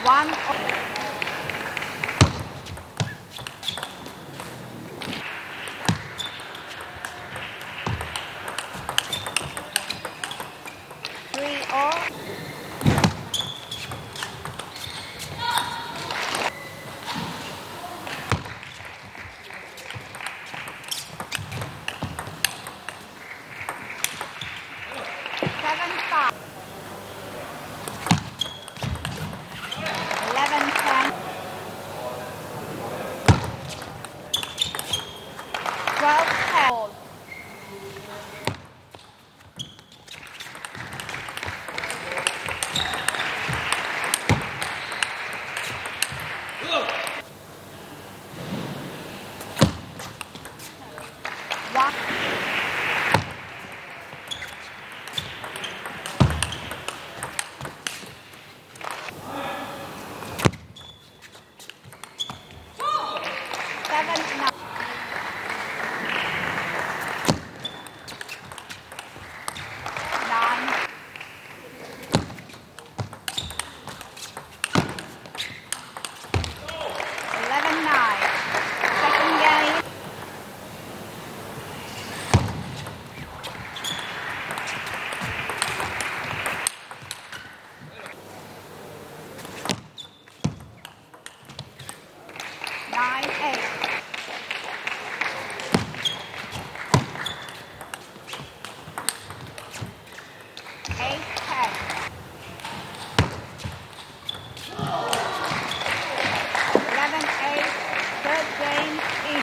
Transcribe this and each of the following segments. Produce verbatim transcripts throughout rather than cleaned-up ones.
One. Three all. Seven five. Eleven ten. Twelve ten. One. Seven nine. Nine. Eleven nine. Second game. Nine eight. Eight ten. Eleven eight. Third game. Each.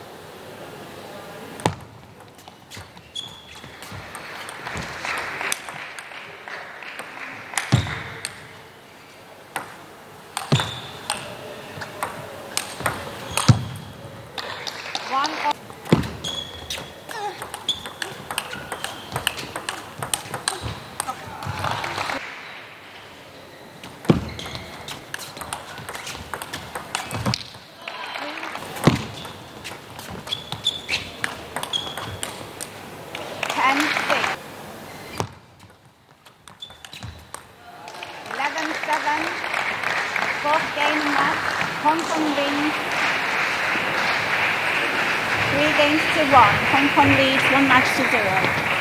One all. Ten six. Eleven seven. Fourth game match. Hong Kong wins. Three games to one. Hong Kong leads one match to zero.